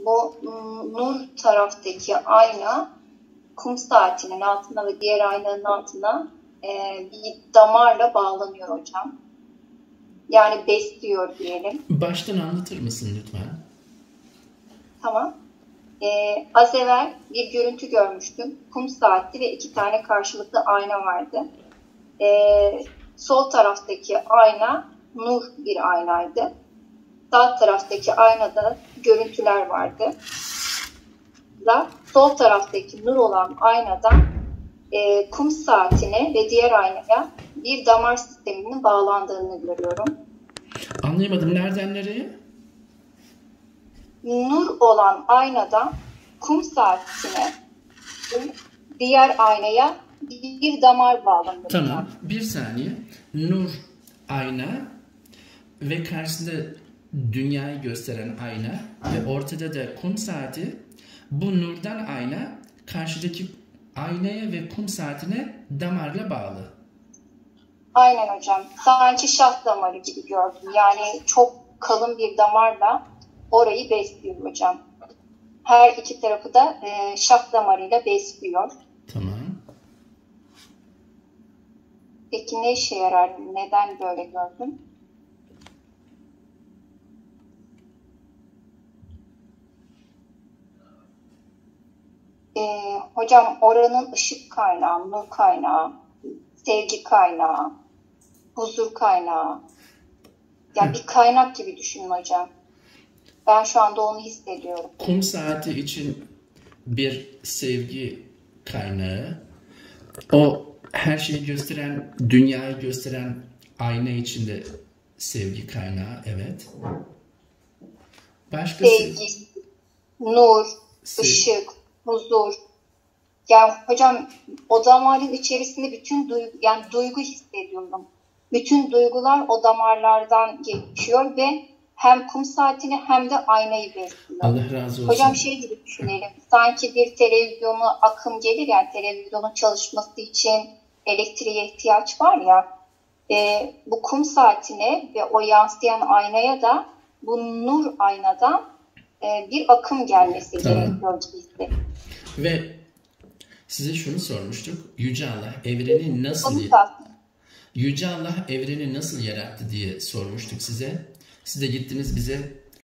bu nur taraftaki ayna kum saatinin altına ve diğer aynanın altına bir damarla bağlanıyor hocam. Yani besliyor diyelim. Baştan anlatır mısın lütfen? Tamam. Az evvel bir görüntü görmüştüm. Kum saati ve 2 tane karşılıklı ayna vardı. Sol taraftaki ayna nur bir aynaydı. Sağ taraftaki aynada görüntüler vardı. Sol taraftaki nur olan aynadan kum saatine ve diğer aynaya bir damar sisteminin bağlandığını görüyorum. Anlayamadım. Nereden nereye? Nur olan aynadan kum saatine diğer aynaya bir damar bağlanıyor. Tamam. Bir saniye. Nur ayna ve karşısında dünyayı gösteren ayna ve ortada da kum saati. Bu nurdan ayna karşıdaki aynaya ve kum saatine damarla bağlı. Aynen hocam. Sanki şah damarı gibi gördüm. Yani çok kalın bir damarla orayı besliyor hocam. Her iki tarafı da şah damarıyla besliyor. Tamam. Peki ne işe yarar? Neden böyle gördüm? Hocam oranın ışık kaynağı, nur kaynağı, sevgi kaynağı, huzur kaynağı. Yani bir kaynak gibi düşünün hocam. Ben şu anda onu hissediyorum. Kum saati için bir sevgi kaynağı. O her şeyi gösteren, dünyayı gösteren ayna içinde sevgi kaynağı. Evet. Başka sevgi, nur, ışık, huzur. Yani hocam o damarın içerisinde bütün duygu hissediyorum. Bütün duygular o damarlardan geçiyor ve hem kum saatini hem de aynayı besliyor. Allah razı olsun. Hocam şey gibi düşünelim. Sanki bir televizyona akım gelir, yani televizyonun çalışması için elektriğe ihtiyaç var ya. Bu kum saatine ve o yansıyan aynaya da bu nur aynadan bir akım gelmesi gerekiyor gibi. Ve size şunu sormuştuk. Yüce Allah evreni nasıl yarattı diye sormuştuk size. Siz de gittiniz bize